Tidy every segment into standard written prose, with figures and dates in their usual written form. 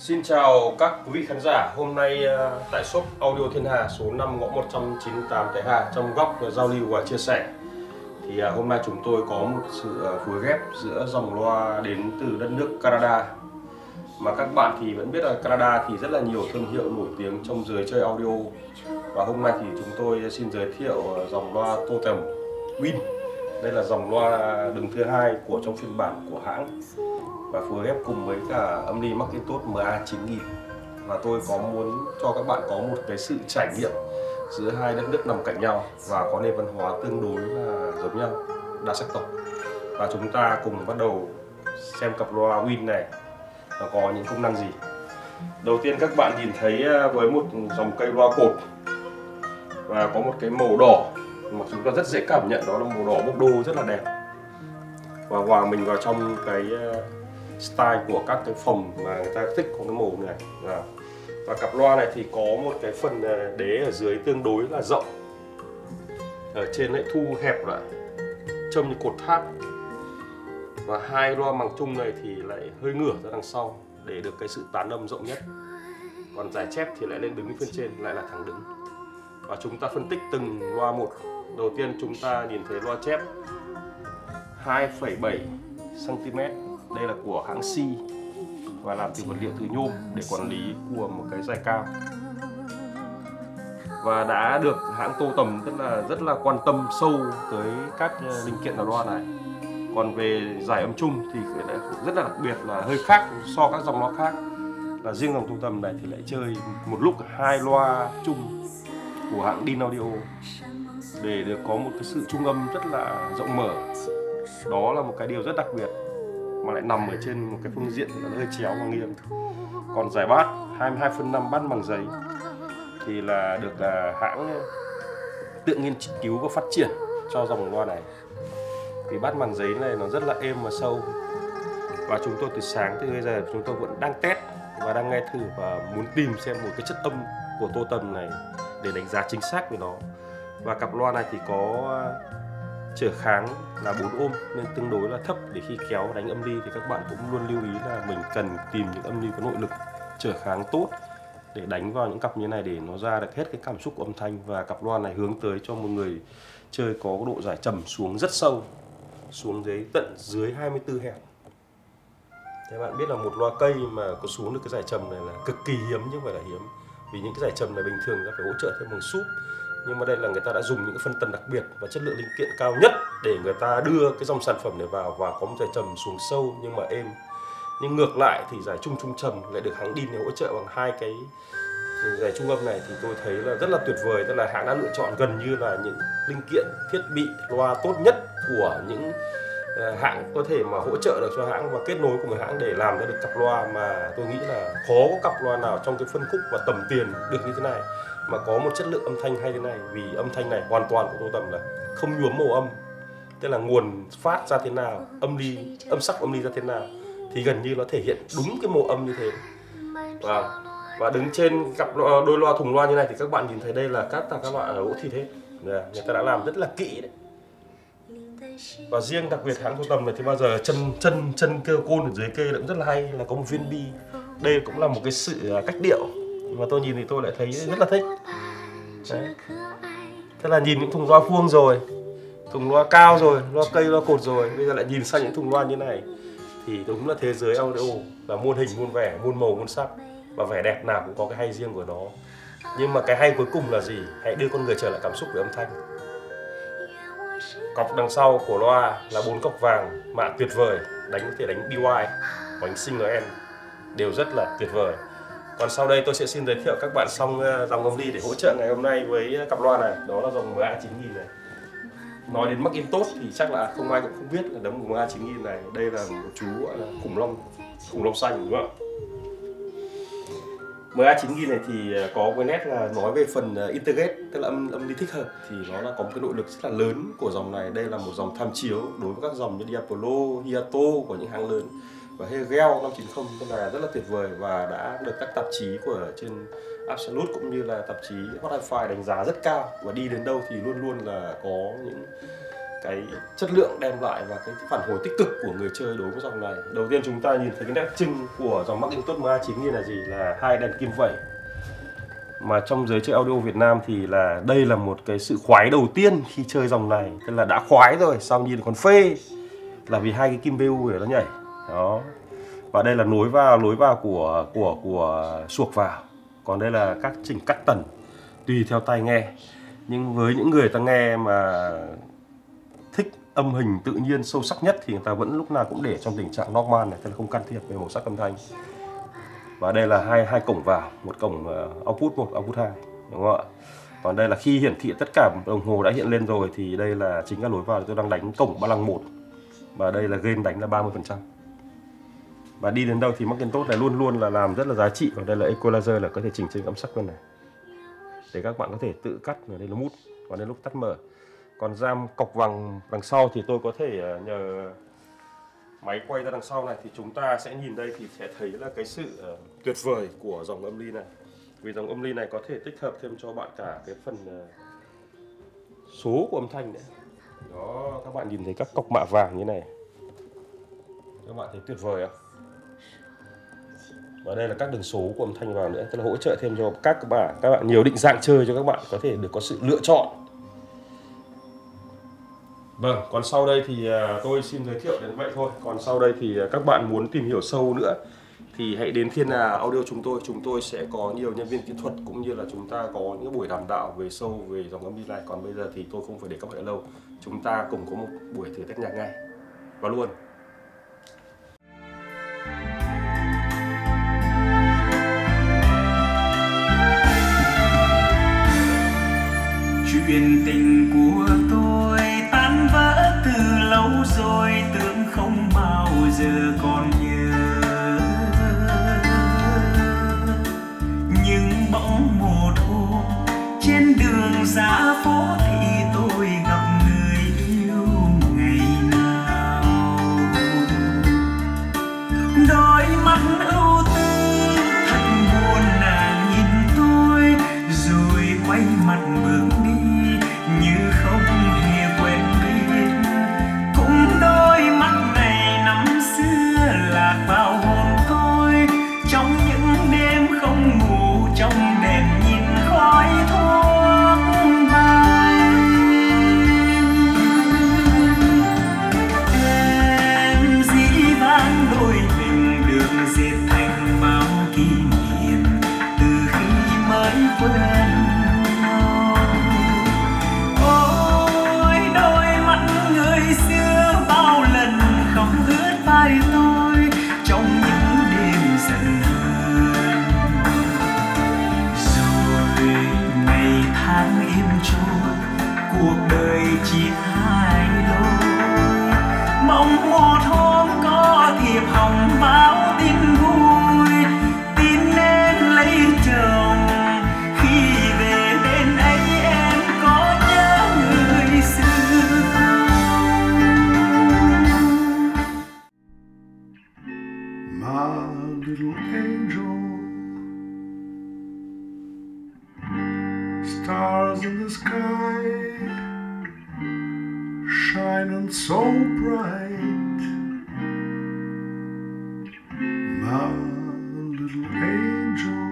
Xin chào các quý vị khán giả. Hôm nay tại shop Audio Thiên Hà số 5 ngõ 198 Thái Hà, trong góc giao lưu và chia sẻ, thì hôm nay chúng tôi có một sự phối ghép giữa dòng loa đến từ đất nước Canada. Mà các bạn thì vẫn biết là Canada thì rất là nhiều thương hiệu nổi tiếng trong giới chơi audio. Và hôm nay thì chúng tôi xin giới thiệu dòng loa Totem Win. Đây là dòng loa đứng thứ hai trong phiên bản của hãng, và phối ghép cùng với cả âm ly Macintosh MA9000. Và tôi có muốn cho các bạn có một cái sự trải nghiệm giữa hai đất nước nằm cạnh nhau và có nền văn hóa tương đối là giống nhau, đa sắc tộc. Và chúng ta cùng bắt đầu xem cặp loa Win này nó có những công năng gì. Đầu tiên các bạn nhìn thấy với một dòng cây loa cột và có một cái màu đỏ mà chúng ta rất dễ cảm nhận, đó là màu đỏ bốc đô rất là đẹp và hòa mình vào trong cái style của các cái phòng mà người ta thích có cái màu này. Và cặp loa này thì có một cái phần đế ở dưới tương đối là rộng, ở trên lại thu hẹp lại trông như cột tháp, và hai loa màng chung này thì lại hơi ngửa ra đằng sau để được cái sự tán âm rộng nhất. Còn giải chép thì lại lên đứng phía trên, lại là thẳng đứng. Và chúng ta phân tích từng loa một. Đầu tiên chúng ta nhìn thấy loa chép 2,7 cm. Đây là của hãng C và làm từ vật liệu từ nhôm để quản lý của một cái dài cao, và đã được hãng Tô Tầm rất là quan tâm sâu tới các linh kiện của loa này. Còn về giải âm chung thì rất là đặc biệt, là hơi khác so các dòng loa khác, là riêng dòng Tô Tầm này thì lại chơi một lúc hai loa chung của hãng Dean Audio để được có một cái sự trung âm rất là rộng mở. Đó là một cái điều rất đặc biệt mà lại nằm ở trên một cái phương diện thì nó hơi chéo và nghiêng. Còn giải bass 22/5 bass bằng giấy thì là được hãng tự nghiên cứu và phát triển cho dòng loa này. Vì bass bằng giấy này nó rất là êm và sâu, và chúng tôi từ sáng tới bây giờ chúng tôi vẫn đang test và đang nghe thử và muốn tìm xem một cái chất âm của Tô Tầm này để đánh giá chính xác về nó. Và cặp loa này thì có trở kháng là 4 ohm nên tương đối là thấp, để khi kéo đánh âm ly thì các bạn cũng luôn lưu ý là mình cần tìm những âm ly có nội lực trở kháng tốt để đánh vào những cặp như này để nó ra được hết cái cảm xúc của âm thanh. Và cặp loa này hướng tới cho một người chơi có độ giải trầm xuống rất sâu, xuống tận dưới 24 Hz. Thế bạn biết là một loa cây mà có xuống được cái giải trầm này là cực kỳ hiếm, chứ không phải là hiếm. Vì những cái giải trầm này bình thường ta phải hỗ trợ thêm bằng súp, nhưng mà đây là người ta đã dùng những cái phân tần đặc biệt và chất lượng linh kiện cao nhất để người ta đưa cái dòng sản phẩm này vào và có một giải trầm xuống sâu nhưng mà êm. Nhưng ngược lại thì giải trung trung trầm lại được hãng Dean hỗ trợ bằng hai cái giải trung âm này, thì tôi thấy là rất là tuyệt vời. Tức là hãng đã lựa chọn gần như là những linh kiện thiết bị loa tốt nhất của những hãng có thể mà hỗ trợ được cho hãng và kết nối cùng với hãng để làm ra được cặp loa mà tôi nghĩ là khó có cặp loa nào trong cái phân khúc và tầm tiền được như thế này mà có một chất lượng âm thanh hay thế này. Vì âm thanh này hoàn toàn của Tô Tầm là không nhuốm màu âm, tức là nguồn phát ra thế nào, âm sắc âm ly ra thế nào thì gần như nó thể hiện đúng cái màu âm như thế. Và đứng trên cặp đôi loa thùng loa như này thì các bạn nhìn thấy đây là tất cả các loại gỗ thịt hết, người ta đã làm rất là kỹ đấy. Và riêng đặc biệt hãng Tô Tầm này thì bao giờ chân cơ côn ở dưới kê cũng rất là hay, là có một viên bi. Đây cũng là một cái sự cách điệu mà tôi nhìn thì tôi lại thấy rất là thích. Đấy. Thế là nhìn những thùng loa vuông rồi, thùng loa cao rồi, loa cây, loa cột rồi, bây giờ lại nhìn sang những thùng loa như này thì đúng là thế giới audio là muôn hình muôn vẻ, muôn màu muôn sắc, và vẻ đẹp nào cũng có cái hay riêng của nó. Nhưng mà cái hay cuối cùng là gì? Hãy đưa con người trở lại cảm xúc về âm thanh. Cọc đằng sau của loa là 4 cọc vàng mạ tuyệt vời, có thể đánh BY, đánh single N đều rất là tuyệt vời. Còn sau đây tôi sẽ xin giới thiệu các bạn xong dòng âm ly để hỗ trợ ngày hôm nay với cặp loa này, đó là dòng MA9000 này. Nói đến Macintosh thì chắc là không ai cũng không biết là đống MA9000 này. Đây là một chú gọi là khủng long xanh, đúng không ạ? MA9000 này thì có cái nét là nói về phần integrate, tức là âm ly thích hợp, thì nó là có một cái nội lực rất là lớn của dòng này. Đây là một dòng tham chiếu đối với các dòng như Diapolo, Hiato của những hãng lớn, và Hegel 590 tức là rất là tuyệt vời và đã được các tạp chí của trên Absolute cũng như là tạp chí Hot Hi-Fi đánh giá rất cao, và đi đến đâu thì luôn luôn là có những cái chất lượng đem lại và cái phản hồi tích cực của người chơi đối với dòng này. Đầu tiên chúng ta nhìn thấy cái nét trưng của dòng Macintosh MA9000 là gì? Là hai đèn kim vẩy. Mà trong giới chơi audio Việt Nam thì là đây là một cái sự khoái đầu tiên khi chơi dòng này, tức là đã khoái rồi, xong nhìn còn phê là vì hai cái kim BU ở đó nhảy. Đó. Và đây là lối vào của suộc vào. Còn đây là các chỉnh cắt tần tùy theo tai nghe. Nhưng với những người ta nghe mà thích âm hình tự nhiên sâu sắc nhất thì người ta vẫn lúc nào cũng để trong tình trạng normal này, tức là không can thiệp về màu sắc âm thanh. Và đây là hai cổng vào, một cổng output 1, output 2, đúng không ạ? Còn đây là khi hiển thị tất cả đồng hồ đã hiện lên rồi thì đây là chính là lối vào. Tôi đang đánh cổng ba lăng 1 và đây là gain đánh là 30%. Và đi đến đâu thì Macintosh này luôn luôn là làm rất là giá trị. Và đây là equalizer, là có thể chỉnh chỉnh âm sắc luôn này để các bạn có thể tự cắt. Đây là mút, còn đến lúc tắt mở. Còn RAM cọc vàng đằng sau thì tôi có thể nhờ máy quay ra đằng sau này thì chúng ta sẽ nhìn đây thì sẽ thấy là cái sự tuyệt vời của dòng âm ly này. Vì dòng âm ly này có thể tích hợp thêm cho bạn cả cái phần số của âm thanh nữa. Đó, các bạn nhìn thấy các cọc mạ vàng như này, các bạn thấy tuyệt vời không? Và đây là các đường số của âm thanh vào nữa, tức là hỗ trợ thêm cho các bạn nhiều định dạng chơi cho các bạn có thể được có sự lựa chọn. Vâng, còn sau đây thì tôi xin giới thiệu đến vậy thôi. Còn sau đây thì các bạn muốn tìm hiểu sâu nữa thì hãy đến Thiên Hà Audio chúng tôi sẽ có nhiều nhân viên kỹ thuật cũng như là chúng ta có những buổi đàm đạo về sâu về dòng âm ly này. Còn bây giờ thì tôi không phải để các bạn đợi lâu, chúng ta cùng có một buổi thử test nhạc ngay và luôn. Chuyện tình của tôi tan vỡ từ lâu rồi, tưởng không bao giờ còn nhớ. Nhưng bỗng một hôm trên đường ra phố thì tôi gặp người yêu ngày nào. Đôi mắt ưu tư thật buồn, nàng nhìn tôi rồi quay mặt bước đi như không hề quen biết. Cũng đôi mắt này năm xưa lạc vào hồn tôi, trong những đêm không ngủ, trong đèn nhìn khói thuốc bay. Em dĩ vãng đôi mình được dệt thành bao kỷ niệm từ khi mới quen. Tôi trong những đêm giận hờn, rồi ngày tháng im trôi, cuộc đời chỉ hai lối. Mong một hôm có thiệp hồng báo tin vui, tin em lấy chồng. Khi về bên ấy em có nhớ người xưa không? My little angel, stars in the sky shining so bright. My little angel,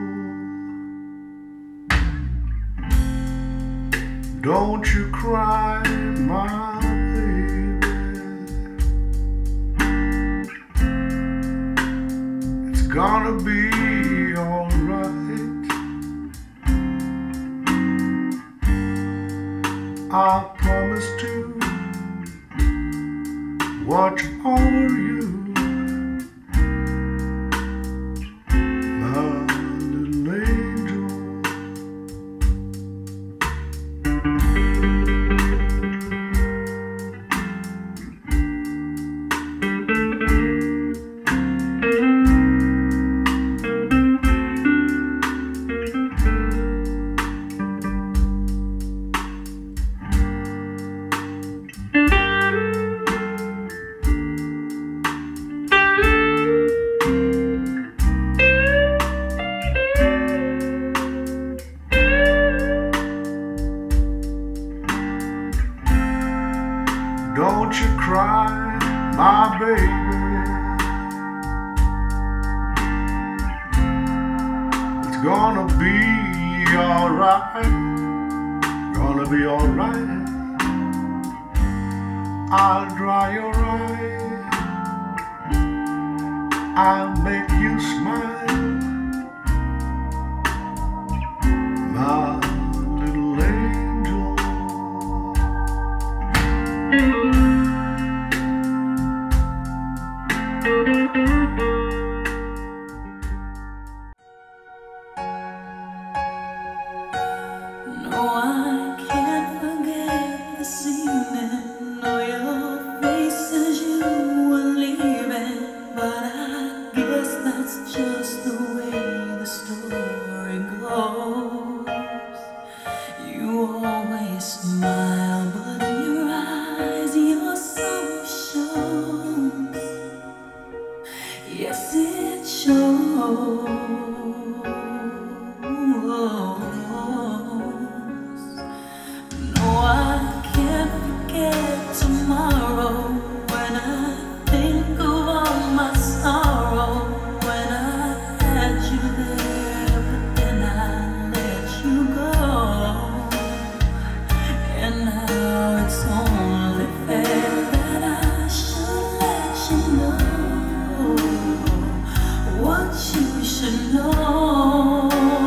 don't you cry, my baby. It's gonna be alright. I promise to watch over you, my little angel. Don't you cry, my baby. It's gonna be alright. Gonna be alright. I'll dry your eyes. I'll make you smile. My little angel. No, I can't forget this evening, or your face as you were leaving. But I guess that's just the way the story goes. You always smile, but in your eyes your soul shows. Yes, it shows. No, I can't forget tomorrow when I think of all my sorrow. When I had you there, but then I let you go. And now it's only fair that I should let you know what you should know.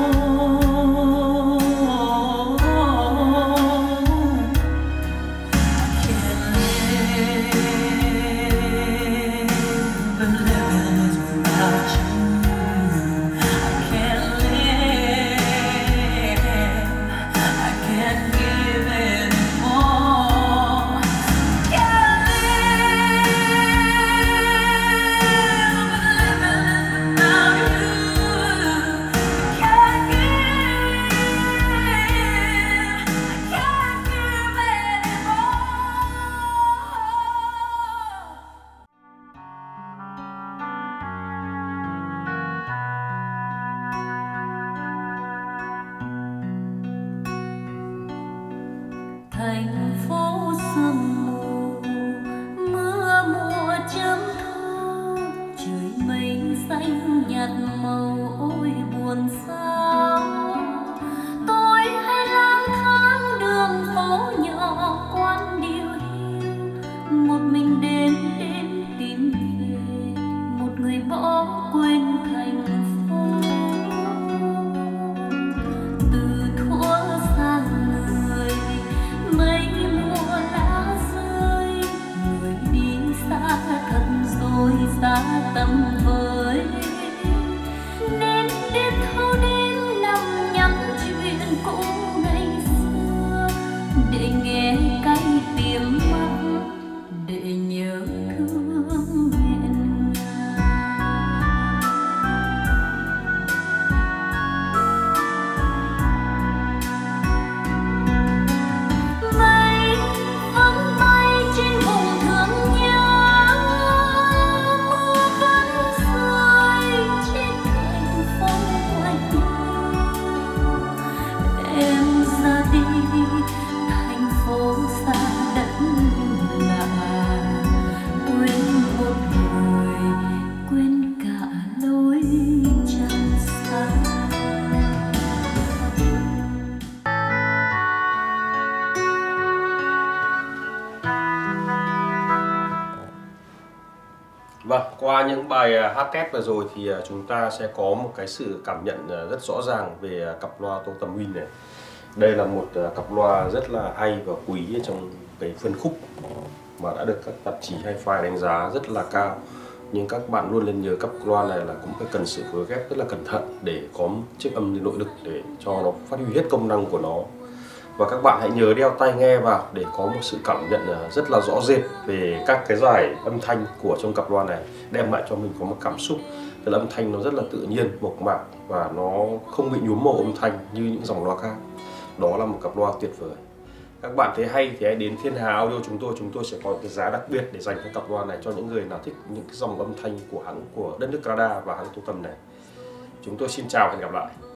Thành phố sương mù, mưa mùa chấm thu, trời mây xanh nhạt màu ôi buồn sao. Tôi hay lang thang đường phố nhỏ quán điều hiu, một mình đến tìm về một người bỏ quên thành phố. Từ thuở xa người mấy mùa lá rơi, người đi xa thật rồi xa tầm với. Nên biết thâu đêm nằm nhắm chuyện cũ ngày xưa, để nghe cay tiếng mắt, để nhớ thương nghẹn mây vẫn bay trên vùng thương nhớ, mưa vẫn rơi trên thành phố quạnh em ra đi thành phố xa đất lạ, quên một người quên cả lối chân xa. Vâng, qua những bài hát test vừa rồi thì chúng ta sẽ có một cái sự cảm nhận rất rõ ràng về cặp loa Tô Tầm Win này. Đây là một cặp loa rất là hay và quý trong cái phân khúc mà đã được các tạp chí Hi-Fi đánh giá rất là cao. Nhưng các bạn luôn nên nhớ cặp loa này là cũng phải cần sự phối ghép rất là cẩn thận để có chiếc âm nội lực để cho nó phát huy hết công năng của nó. Và các bạn hãy nhớ đeo tai nghe vào để có một sự cảm nhận rất là rõ rệt về các cái giải âm thanh của trong cặp loa này, đem lại cho mình có một cảm xúc, tức là âm thanh nó rất là tự nhiên, mộc mạc và nó không bị nhuốm màu âm thanh như những dòng loa khác. Đó là một cặp loa tuyệt vời. Các bạn thấy hay thì hãy đến Thiên Hà Audio chúng tôi sẽ có cái giá đặc biệt để dành cái cặp loa này cho những người nào thích những cái dòng âm thanh của hãng của đất nước Canada và hãng Tô Tầm này. Chúng tôi xin chào và hẹn gặp lại.